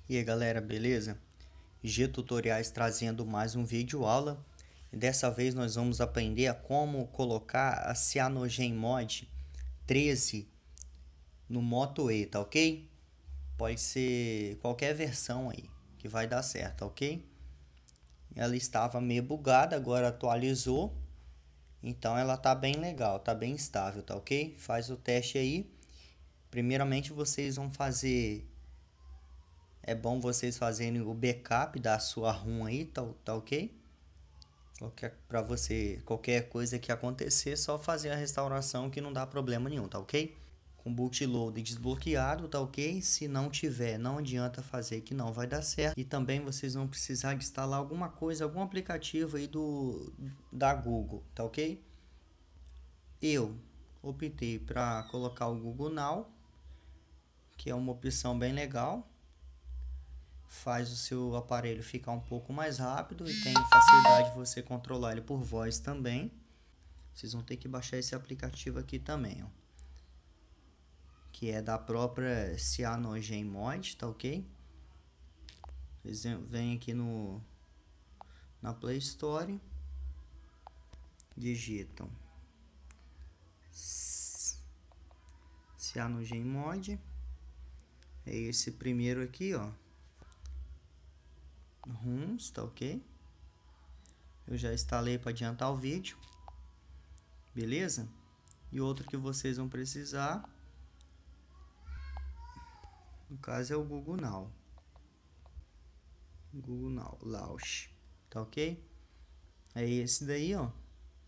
E aí galera, beleza? G Tutoriais trazendo mais um vídeo aula. E dessa vez nós vamos aprender a como colocar a CyanogenMod 13 no Moto E, tá ok? Pode ser qualquer versão aí que vai dar certo, tá ok? Ela estava meio bugada, agora atualizou. Então ela tá bem legal, tá bem estável, tá ok? Faz o teste aí. Primeiramente vocês vão fazer... É bom vocês fazerem o backup da sua ROM aí, tá ok? Para você, qualquer coisa que acontecer, só fazer a restauração que não dá problema nenhum, tá ok? Com bootloader desbloqueado, tá ok? Se não tiver, não adianta fazer que não vai dar certo. E também vocês vão precisar de instalar alguma coisa, algum aplicativo aí da Google, tá ok? Eu optei para colocar o Google Now, que é uma opção bem legal. Faz o seu aparelho ficar um pouco mais rápido e tem facilidade de você controlar ele por voz também. Vocês vão ter que baixar esse aplicativo aqui também, ó, que é da própria CyanogenMod, tá ok? Vocês vêm aqui na Play Store, digitam CyanogenMod, é esse primeiro aqui, ó, ROMs, tá ok? Eu já instalei para adiantar o vídeo, beleza? E outro que vocês vão precisar, no caso é o Google Now. Google Now Launch, tá ok? É esse daí, ó.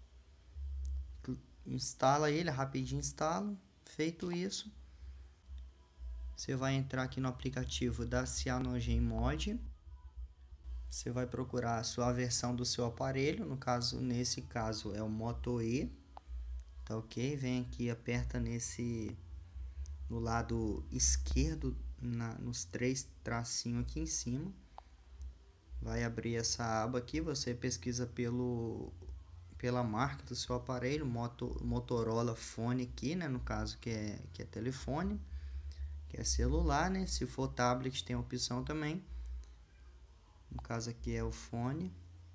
Instala ele, rapidinho instala. Feito isso, você vai entrar aqui no aplicativo da CyanogenMod. Você vai procurar a sua versão do seu aparelho, nesse caso é o Moto E, tá ok? Vem aqui, aperta no lado esquerdo, nos três tracinhos aqui em cima. Vai abrir essa aba aqui, você pesquisa pela marca do seu aparelho, Motorola Phone aqui, né, no caso que é telefone, que é celular, né? Se for tablet tem a opção também. No caso aqui é o fone.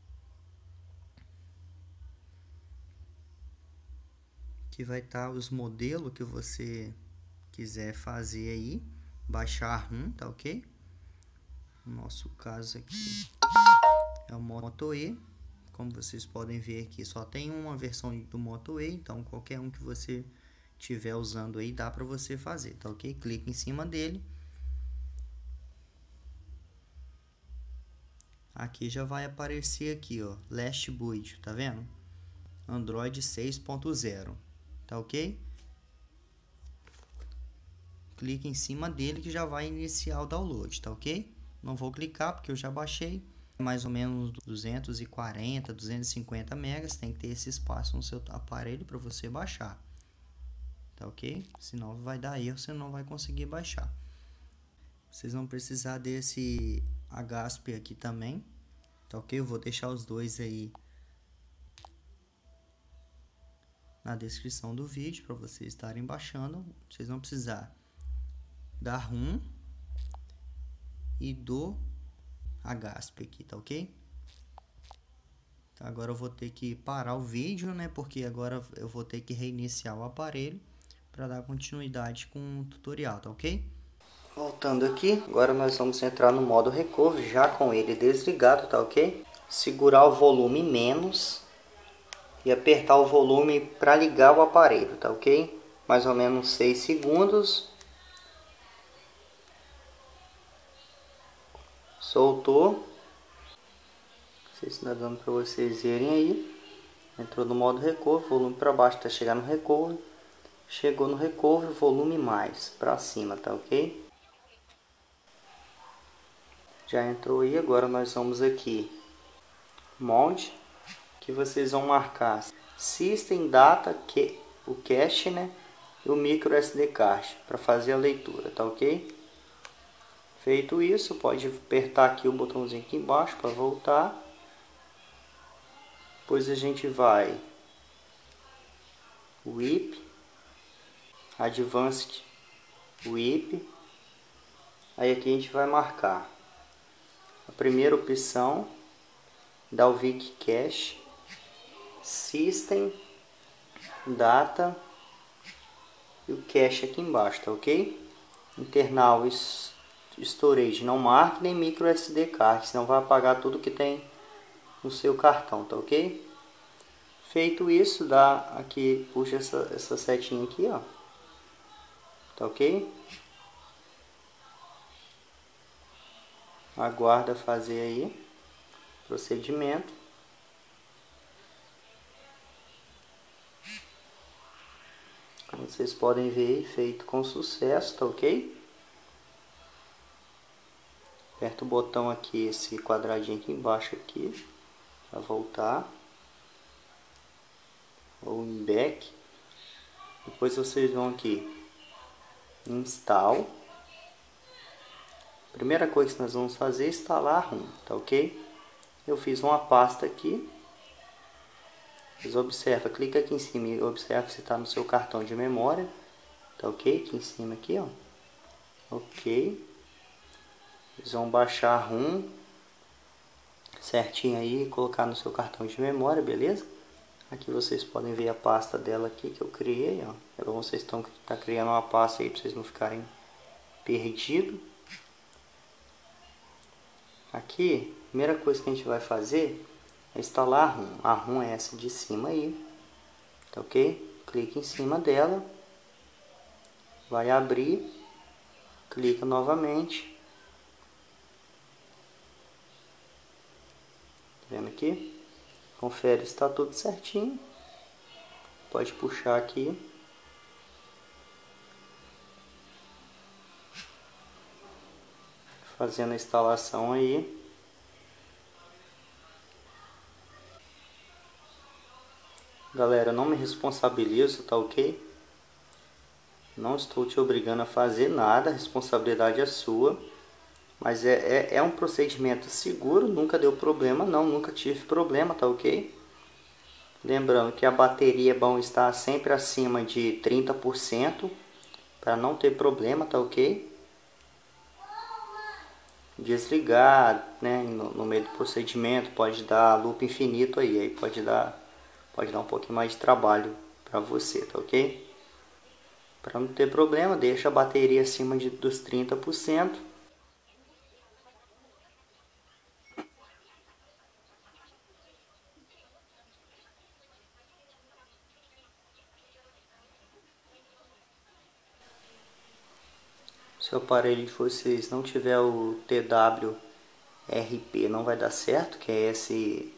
Que vai estar os modelos que você quiser fazer aí, baixar a ROM, tá ok? No nosso caso aqui é o Moto E. Como vocês podem ver aqui, só tem uma versão do Moto E, então qualquer um que você estiver usando aí dá para você fazer, tá ok? Clica em cima dele. Aqui já vai aparecer aqui, ó, Last Boot, tá vendo? Android 6.0, tá ok? Clique em cima dele que já vai iniciar o download, tá ok? Não vou clicar porque eu já baixei. Mais ou menos 240, 250 megas, tem que ter esse espaço no seu aparelho para você baixar, tá ok? Senão vai dar erro, você não vai conseguir baixar. Vocês vão precisar desse HASP aqui também, tá ok? Eu vou deixar os dois aí na descrição do vídeo para vocês estarem baixando. Vocês vão precisar da ROM e do HASP aqui, tá ok? Então, agora eu vou ter que parar o vídeo, né? Porque agora eu vou ter que reiniciar o aparelho para dar continuidade com o tutorial, tá ok? Voltando aqui, agora nós vamos entrar no modo recovery, já com ele desligado, tá ok? Segurar o volume menos e apertar o volume para ligar o aparelho, tá ok? Mais ou menos 6 segundos. Soltou. Não sei se está dando para vocês verem aí. Entrou no modo recovery, volume para baixo até chegar no recovery. Chegou no recovery, volume mais para cima, tá ok? Já entrou aí, agora nós vamos aqui Mode, que vocês vão marcar System Data, o cache, né? E o micro SD card para fazer a leitura, tá ok? Feito isso, pode apertar aqui o botãozinho aqui embaixo para voltar. Depois a gente vai WIP, Advanced WIP, Aí aqui a gente vai marcar a primeira opção, Dalvik Cache, System, Data e o Cache aqui embaixo, tá ok? Internal Storage, não marque nem micro SD card, senão vai apagar tudo que tem no seu cartão, tá ok? Feito isso, dá aqui, puxa essa setinha aqui, ó, tá ok? Aguarda fazer aí procedimento. Como vocês podem ver, feito com sucesso, tá ok? Aperta o botão aqui, esse quadradinho aqui embaixo aqui, para voltar, ou em back. Depois vocês vão aqui, install. Primeira coisa que nós vamos fazer é instalar a ROM, tá ok? Eu fiz uma pasta aqui. Vocês observam, clica aqui em cima e observa se está no seu cartão de memória, tá ok? Aqui em cima aqui, ó, ok. Vocês vão baixar a ROM certinho aí e colocar no seu cartão de memória, beleza? Aqui vocês podem ver a pasta dela aqui que eu criei, ó. É bom vocês tá criando uma pasta aí para vocês não ficarem perdidos. Aqui, a primeira coisa que a gente vai fazer é instalar a ROM. A ROM é essa de cima aí, tá ok? Clique em cima dela, vai abrir, clica novamente. Tá vendo aqui? Confere se está tudo certinho. Pode puxar aqui. Fazendo a instalação aí. Galera, não me responsabilizo, tá ok? Não estou te obrigando a fazer nada, a responsabilidade é sua. Mas é um procedimento seguro, nunca deu problema não, nunca tive problema, tá ok? Lembrando que a bateria é bom estar sempre acima de 30% para não ter problema, tá ok? Desligar, né, no meio do procedimento pode dar loop infinito aí pode dar um pouquinho mais de trabalho para você, tá ok? Para não ter problema, deixa a bateria acima dos 30%. Se o aparelho de vocês não tiver o TWRP, não vai dar certo, que é esse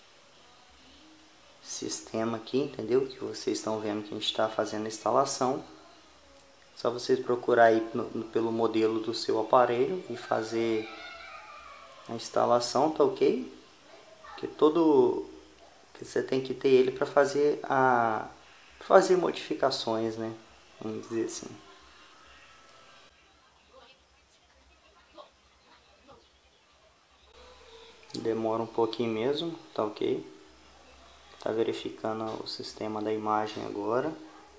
sistema aqui, entendeu? Que vocês estão vendo que a gente está fazendo a instalação. Só vocês procurar aí pelo modelo do seu aparelho e fazer a instalação, tá ok? Que você tem que ter ele para fazer modificações, né? Vamos dizer assim. Demora um pouquinho mesmo, tá ok? Tá verificando o sistema da imagem agora.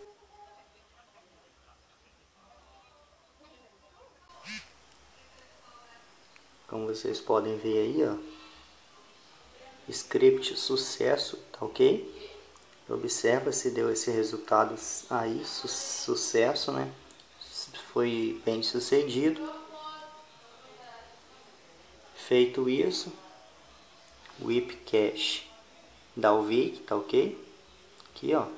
Como vocês podem ver aí, ó, script sucesso, tá ok? Observa se deu esse resultado aí, sucesso, né? Foi bem sucedido. Feito isso, whip cache Dalvik, tá ok? Aqui, ó.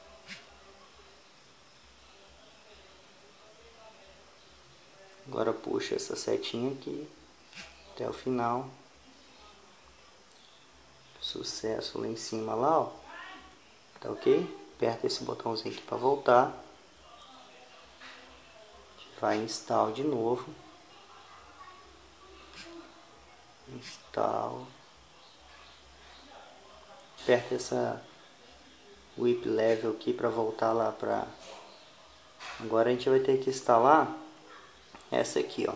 Agora puxa essa setinha aqui até o final. Sucesso lá em cima lá, ó. Tá ok? Aperta esse botãozinho aqui para voltar. Vai install de novo. Install. Aperta essa whip level aqui para voltar lá para. Agora a gente vai ter que instalar essa aqui, ó.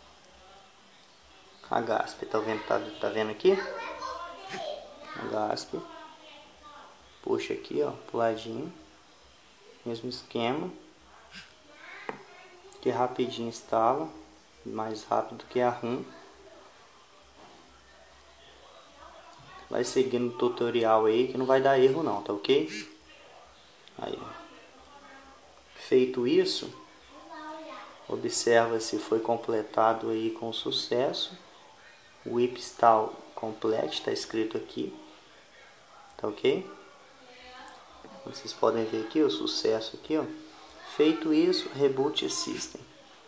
A GASP, tá vendo aqui? A GASP. Puxa aqui, ó, pro ladinho. Mesmo esquema. Que rapidinho instala. mais rápido que a rum. Vai seguindo o tutorial aí que não vai dar erro não, tá ok? Aí, feito isso, observa se foi completado aí com sucesso. O whip install complete, está escrito aqui, tá ok? Vocês podem ver aqui o sucesso aqui, ó. Feito isso, reboot system.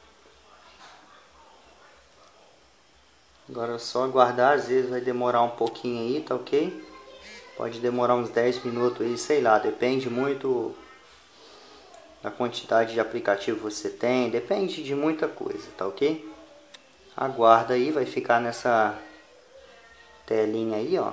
Agora é só aguardar, às vezes vai demorar um pouquinho aí, tá ok? Pode demorar uns 10 minutos aí, sei lá, depende muito da quantidade de aplicativo que você tem, depende de muita coisa, tá ok? Aguarda aí, vai ficar nessa telinha aí, ó.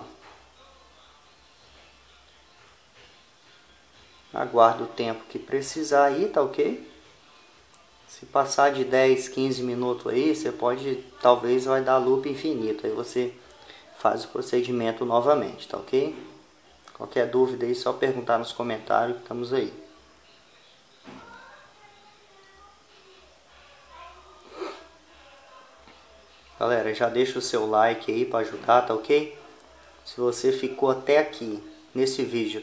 Aguarda o tempo que precisar aí, tá ok? Se passar de 10, 15 minutos aí, você pode, talvez vai dar loop infinito. Aí você faz o procedimento novamente, tá ok? Qualquer dúvida aí, só perguntar nos comentários que estamos aí. Galera, já deixa o seu like aí para ajudar, tá ok? Se você ficou até aqui nesse vídeo,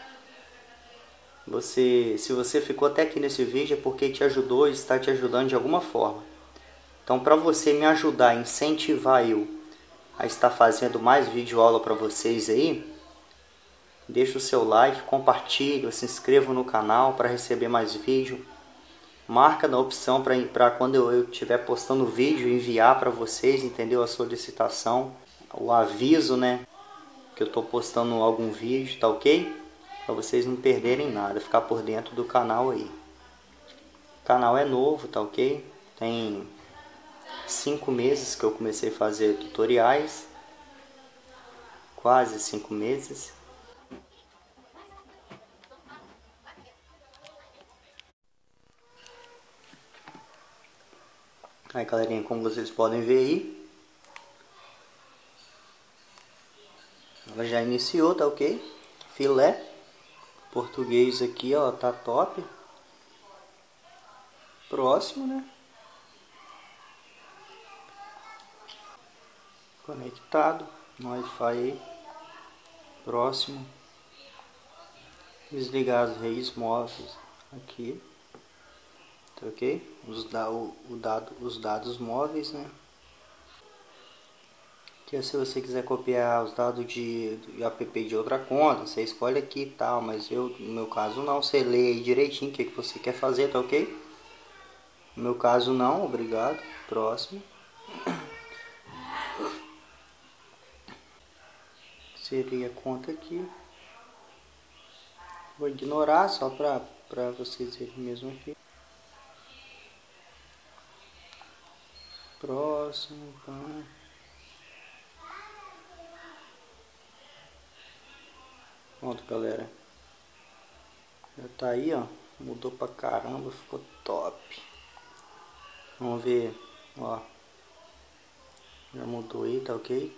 se você ficou até aqui nesse vídeo é porque te ajudou e está te ajudando de alguma forma. Então, para você me ajudar, incentivar eu a estar fazendo mais vídeo aula para vocês aí, deixa o seu like, compartilha, se inscreva no canal para receber mais vídeo. Marca na opção para quando eu estiver postando vídeo enviar para vocês, entendeu? A solicitação, o aviso, né? Que eu estou postando algum vídeo, tá ok? Para vocês não perderem nada, ficar por dentro do canal aí. O canal é novo, tá ok? Tem 5 meses que eu comecei a fazer tutoriais. Quase 5 meses. Aí, galerinha, como vocês podem ver aí, ela já iniciou, tá ok? Filé. Português aqui, ó, tá top. Próximo, né? Conectado no Wi-Fi aí. Próximo. Desligar as redes móveis aqui. Tá ok? Os dados móveis, né? Que se você quiser copiar os dados de app de outra conta, você escolhe aqui e tal, mas eu, no meu caso não, você lê aí direitinho o que você quer fazer, tá ok? No meu caso não, obrigado. Próximo. Seria a conta aqui. Vou ignorar só para vocês verem mesmo aqui. Próximo, tá? Pronto, galera. Já tá aí, ó. Mudou pra caramba, ficou top. Vamos ver, ó. Já mudou aí, tá ok?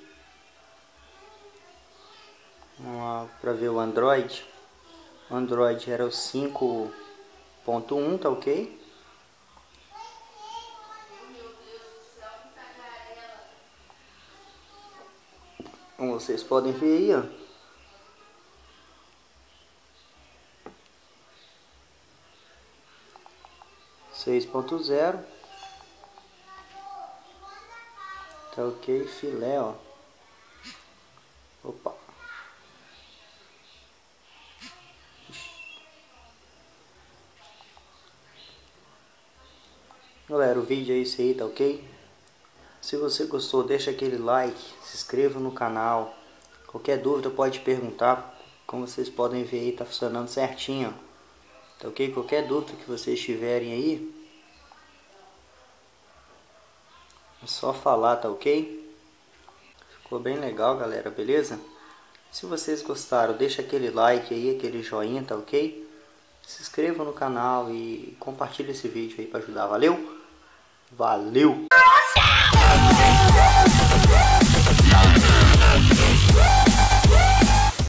Vamos lá pra ver o Android. O Android era o 5.1, tá ok? Como vocês podem ver aí, ó. Seis ponto zero. Tá ok, filé, ó. Opa. Galera, o vídeo é esse aí, tá ok? Se você gostou, deixa aquele like, se inscreva no canal. Qualquer dúvida pode perguntar. Como vocês podem ver aí, tá funcionando certinho. Tá ok? Qualquer dúvida que vocês tiverem aí, é só falar, tá ok? Ficou bem legal, galera, beleza? Se vocês gostaram, deixa aquele like aí, aquele joinha, tá ok? Se inscreva no canal e compartilhe esse vídeo aí para ajudar. Valeu? Valeu!